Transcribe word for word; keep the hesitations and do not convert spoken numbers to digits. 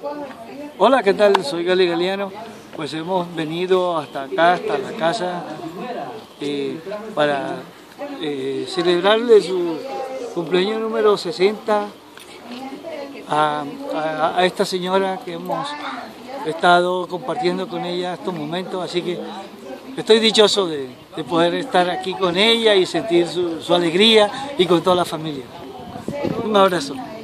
Hola, ¿qué tal? Soy Gali Galiano. Pues hemos venido hasta acá, hasta la casa, eh, para eh, celebrarle su cumpleaños número sesenta a, a, a esta señora que hemos estado compartiendo con ella estos momentos. Así que estoy dichoso de, de poder estar aquí con ella y sentir su, su alegría y con toda la familia. Un abrazo.